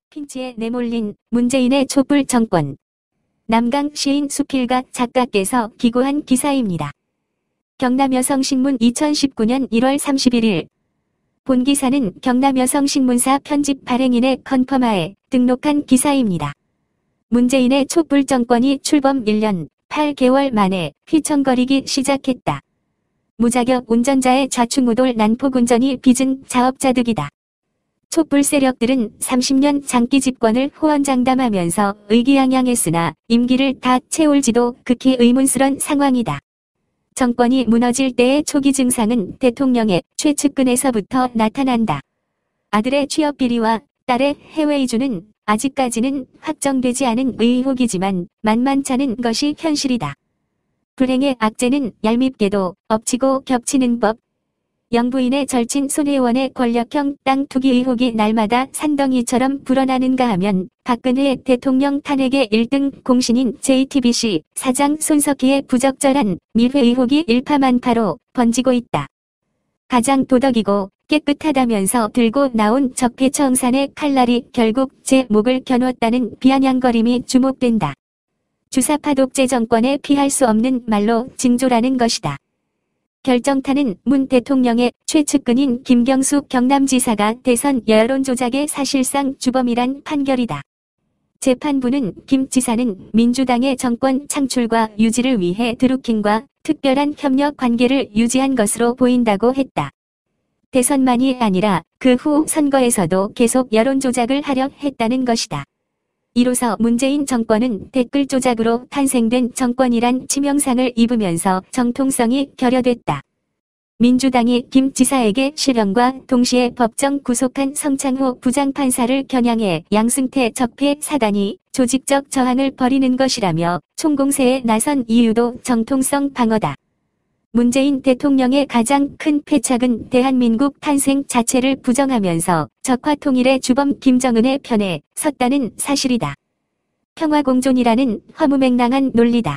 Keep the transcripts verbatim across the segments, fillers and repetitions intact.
핀치에 내몰린 문재인의 촛불 정권. 남강 시인 수필가 작가께서 기고한 기사입니다. 경남여성신문 이천십구년 일월 삼십일일. 본 기사는 경남여성신문사 편집 발행인의 컨펌하에 등록한 기사입니다. 문재인의 촛불 정권이 출범 일 년 팔 개월 만에 휘청거리기 시작했다. 무자격 운전자의 좌충우돌 난폭 운전이 빚은 자업자득이다. 촛불 세력들은 삼십 년 장기 집권을 호언장담하면서 의기양양했으나 임기를 다 채울지도 극히 의문스런 상황이다. 정권이 무너질 때의 초기 증상은 대통령의 최측근에서부터 나타난다. 아들의 취업 비리와 딸의 해외 이주는 아직까지는 확정되지 않은 의혹이지만 만만찮은 것이 현실이다. 불행의 악재는 얄밉게도 엎치고 겹치는 법. 영부인의 절친 손혜원의 권력형 땅 투기 의혹이 날마다 산더미처럼 불어나는가 하면 박근혜 대통령 탄핵의 일 등 공신인 제이티비씨 사장 손석희의 부적절한 밀회 의혹이 일파만파로 번지고 있다. 가장 도덕이고 깨끗하다면서 들고 나온 적폐청산의 칼날이 결국 제 목을 겨누었다는 비아냥거림이 주목된다. 주사파 독재 정권에 피할 수 없는 말로 징조라는 것이다. 결정타는 문 대통령의 최측근인 김경수 경남지사가 대선 여론 조작의 사실상 주범이란 판결이다. 재판부는 김 지사는 민주당의 정권 창출과 유지를 위해 드루킹과 특별한 협력 관계를 유지한 것으로 보인다고 했다. 대선만이 아니라 그 후 선거에서도 계속 여론 조작을 하려 했다는 것이다. 이로써 문재인 정권은 댓글 조작으로 탄생된 정권이란 치명상을 입으면서 정통성이 결여됐다. 민주당이 김 지사에게 실형과 동시에 법정 구속한 성창호 부장판사를 겨냥해 양승태 적폐 사단이 조직적 저항을 벌이는 것이라며 총공세에 나선 이유도 정통성 방어다. 문재인 대통령의 가장 큰 패착은 대한민국 탄생 자체를 부정하면서 적화통일의 주범 김정은의 편에 섰다는 사실이다. 평화공존이라는 허무맹랑한 논리다.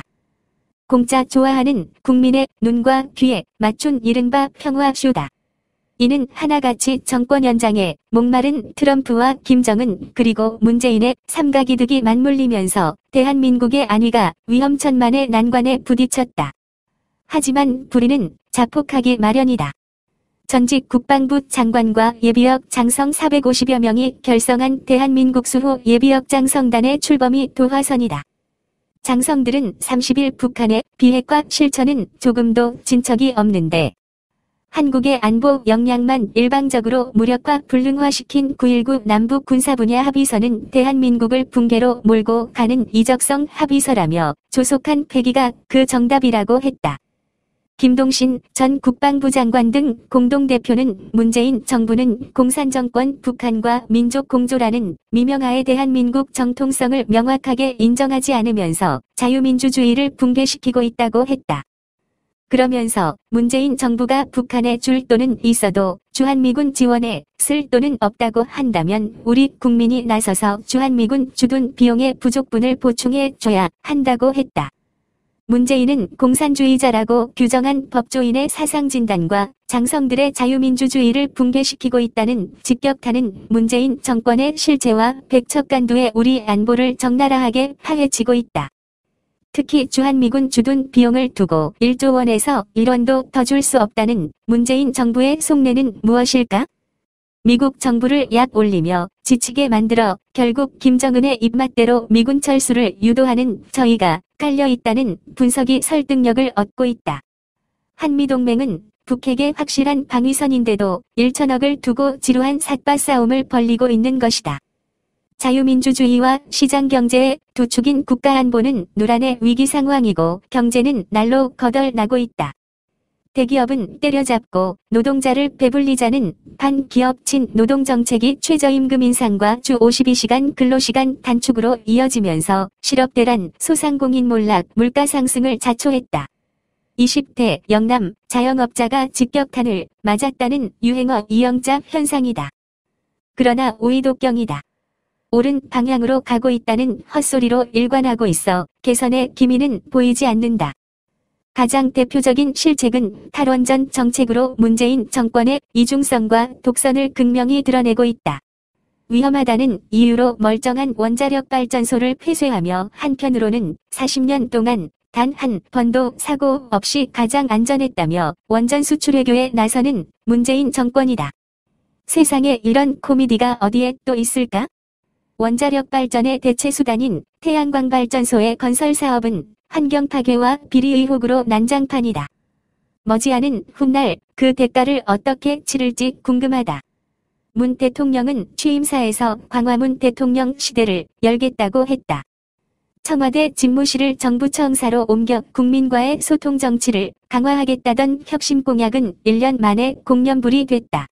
공짜 좋아하는 국민의 눈과 귀에 맞춘 이른바 평화쇼다. 이는 하나같이 정권 연장에 목마른 트럼프와 김정은 그리고 문재인의 삼각이득이 맞물리면서 대한민국의 안위가 위험천만의 난관에 부딪혔다. 하지만 불의는 자폭하기 마련이다. 전직 국방부 장관과 예비역 장성 사백오십여 명이 결성한 대한민국 수호 예비역 장성단의 출범이 도화선이다. 장성들은 삼십일 북한의 비핵화 실천은 조금도 진척이 없는데 한국의 안보 역량만 일방적으로 무력화 불능화시킨 구일구 남북 군사 분야 합의서는 대한민국을 붕괴로 몰고 가는 이적성 합의서라며 조속한 폐기가 그 정답이라고 했다. 김동신 전 국방부 장관 등 공동대표는 문재인 정부는 공산정권 북한과 민족 공조라는 미명하에 대한민국 정통성을 명확하게 인정하지 않으면서 자유민주주의를 붕괴시키고 있다고 했다. 그러면서 문재인 정부가 북한에 줄 돈은 있어도 주한미군 지원에 쓸 돈은 없다고 한다면 우리 국민이 나서서 주한미군 주둔 비용의 부족분을 보충해 줘야 한다고 했다. 문재인은 공산주의자라고 규정한 법조인의 사상진단과 장성들의 자유민주주의를 붕괴시키고 있다는 직격탄은 문재인 정권의 실체와 백척간두의 우리 안보를 적나라하게 파헤치고 있다. 특히 주한미군 주둔 비용을 두고 일조 원에서 일원도 더 줄 수 없다는 문재인 정부의 속내는 무엇일까? 미국 정부를 약 올리며 지치게 만들어 결국 김정은의 입맛대로 미군 철수를 유도하는 저희가 깔려있다는 분석이 설득력을 얻고 있다. 한미동맹은 북핵의 확실한 방위선인데도 일천억을 두고 지루한 삿바 싸움을 벌이고 있는 것이다. 자유민주주의와 시장경제의 두 축인 국가안보는 누란의 위기 상황이고 경제는 날로 거덜나고 있다. 대기업은 때려잡고 노동자를 배불리자는 반기업 친노동정책이 최저임금 인상과 주 오십이 시간 근로시간 단축으로 이어지면서 실업대란 소상공인 몰락 물가 상승을 자초했다. 이십 대 영남 자영업자가 직격탄을 맞았다는 유행어 이영자 현상이다. 그러나 오이독경이다. 옳은 방향으로 가고 있다는 헛소리로 일관하고 있어 개선의 기미는 보이지 않는다. 가장 대표적인 실책은 탈원전 정책으로 문재인 정권의 이중성과 독선을 극명히 드러내고 있다. 위험하다는 이유로 멀쩡한 원자력 발전소를 폐쇄하며 한편으로는 사십 년 동안 단 한 번도 사고 없이 가장 안전했다며 원전 수출 외교에 나서는 문재인 정권이다. 세상에 이런 코미디가 어디에 또 있을까? 원자력 발전의 대체 수단인 태양광 발전소의 건설 사업은 환경 파괴와 비리 의혹으로 난장판이다. 머지않은 훗날 그 대가를 어떻게 치를지 궁금하다. 문 대통령은 취임사에서 광화문 대통령 시대를 열겠다고 했다. 청와대 집무실을 정부청사로 옮겨 국민과의 소통 정치를 강화하겠다던 혁신 공약은 일 년 만에 공연불이 됐다.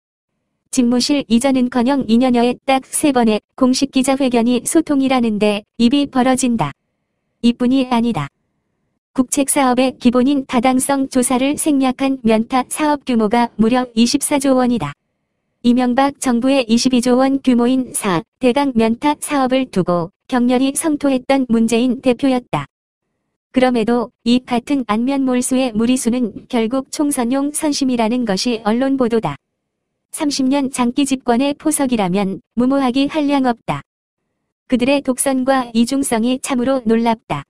집무실 이전은커녕 이 년여에 딱 세 번의 공식 기자회견이 소통이라는데 입이 벌어진다. 이뿐이 아니다. 국책사업의 기본인 타당성 조사를 생략한 면타 사업 규모가 무려 이십사조 원이다. 이명박 정부의 이십이조 원 규모인 사 대강 면타 사업을 두고 격렬히 성토했던 문재인 대표였다. 그럼에도 이 같은 안면 몰수의 무리수는 결국 총선용 선심이라는 것이 언론 보도다. 삼십 년 장기 집권의 포석이라면 무모하기 한량없다. 그들의 독선과 이중성이 참으로 놀랍다.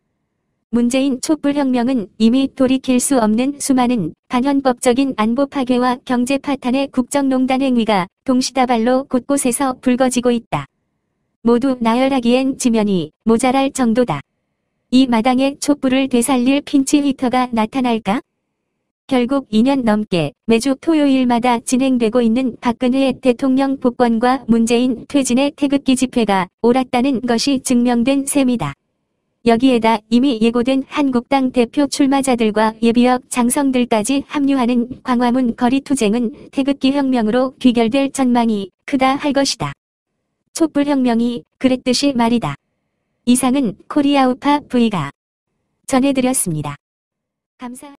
문재인 촛불혁명은 이미 돌이킬 수 없는 수많은 반헌법적인 안보 파괴와 경제 파탄의 국정농단 행위가 동시다발로 곳곳에서 불거지고 있다. 모두 나열하기엔 지면이 모자랄 정도다. 이 마당에 촛불을 되살릴 핀치 히터가 나타날까? 결국 이 년 넘게 매주 토요일마다 진행되고 있는 박근혜 대통령 복권과 문재인 퇴진의 태극기 집회가 옳았다는 것이 증명된 셈이다. 여기에다 이미 예고된 한국당 대표 출마자들과 예비역 장성들까지 합류하는 광화문 거리투쟁은 태극기 혁명으로 귀결될 전망이 크다 할 것이다. 촛불혁명이 그랬듯이 말이다. 이상은 코리아우파 V가 전해드렸습니다. 감사합니다.